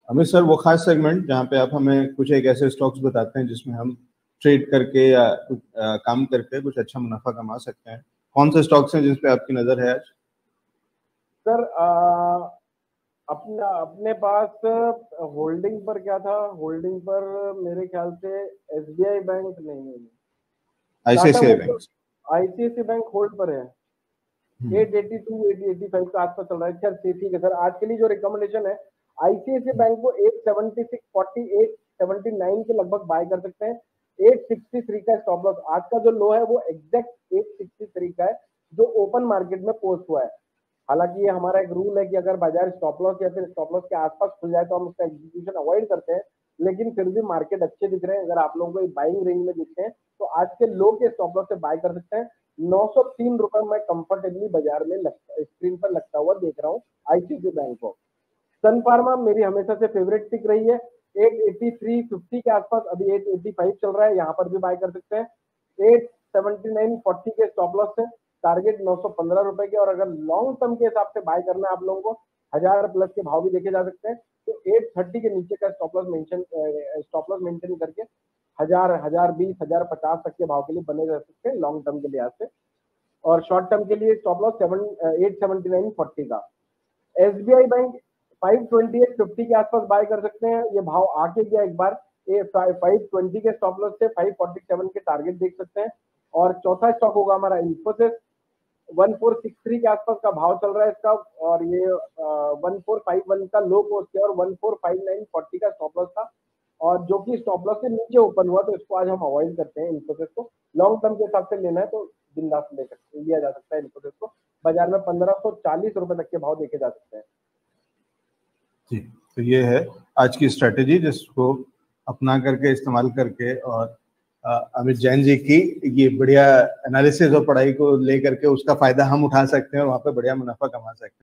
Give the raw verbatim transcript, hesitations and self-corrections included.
Amit sir, वो खास segment जहाँ पे आप हमें कुछ एक ऐसे स्टॉक्स बताते हैं जिसमें हम ट्रेड करके या कुछ आ, काम करके कुछ अच्छा मुनाफा कमा सकते हैं, कौन से स्टॉक्स हैं जिस पे आपकी नजर है आज? सर आ, अपना अपने पास होल्डिंग पर क्या था, होल्डिंग पर मेरे ख्याल से एसबीआई बैंक नहीं है, Tata ICICI bank. Motors, ICICI bank hold पर है। Eight eighty two eight eighty five का आसपास चल रहा है। खैर ठीक है सर, आज के लिए जो रिकमेंडेशन है, आईसीआईसी बैंक को eight seventy six forty eight seventy nine के लगभग बाय कर सकते हैं। एट सिक्सटी थ्री का स्टॉप लॉस, आज का जो लो है वो एग्जैक्ट एट सिक्सटी थ्री का है जो ओपन मार्केट में पोस्ट हुआ है। हालांकि ये हमारा एक रूल है कि अगर बाजार स्टॉप लॉस या फिर स्टॉप लॉस के आसपास खुल जाए तो हम उसका एग्जीक्यूशन अवॉइड करते हैं, लेकिन फिर भी मार्केट अच्छे दिख रहे हैं। अगर आप लोगों को बाइंग रेंज में दिखते हैं तो आज के लो के स्टॉप लॉस से बाय कर सकते हैं। नौ सौ तीन रुपए में कंफर्टेबली बाजार में लगता, स्क्रीन पर लगता हुआ देख रहा हूँ आईसीआईसी बैंक को। सन फार्मा मेरी हमेशा से फेवरेट पिक रही है। एट एटी थ्री फिफ्टी के आसपास, अभी एट एटी फाइव चल रहा है, यहाँ पर भी बाय कर सकते हैं। एट सेवेंटी नाइन फोर्टी के स्टॉप लॉस से टारगेट नौ सौ पंद्रह रुपए के, और अगर लॉन्ग टर्म के हिसाब से बाय करना है आप लोगों को, हजार प्लस के भाव भी देखे जा सकते हैं। तो एट थर्टी के नीचे का stop loss mention stop loss maintain करके हजार हजार बीस हजार पचास तक के भाव के लिए बने रह सकते हैं लॉन्ग टर्म के लिहाज से। और शॉर्ट टर्म के लिए stop loss seven eight seventy nine forty का। SBI bank five twenty eight fifty के आसपास बाय कर सकते हैं। ये भाव आके गया एक बार, ये फाइव ट्वेंटी के स्टॉप लॉस से फाइव फोर्टी सेवन के टारगेट देख सकते हैं। और चौथा स्टॉक होगा हमारा Infosys, one four six three के आसपास का भाव चल रहा है इसका, और ये वन फोर फाइव वन का लो पोस्ट है और one four five nine forty का स्टॉप लॉस था, और जो कि स्टॉप लॉस से नीचे ओपन हुआ, तो इसको आज हम अवॉइड करते हैं। इन्फोसिस को लॉन्ग टर्म के हिसाब से लेना है तो बिंदास ले सकते लिया जा सकता है। इन्फोसिस को बाजार में पंद्रह सौ चालीस रुपए तक के भाव देखे जा सकते हैं। जी, तो ये है आज की स्ट्रेटेजी जिसको अपना करके इस्तेमाल करके, और अमित जैन जी की ये बढ़िया एनालिसिस और पढ़ाई को लेकर के उसका फायदा हम उठा सकते हैं और वहाँ पे बढ़िया मुनाफा कमा सकते हैं।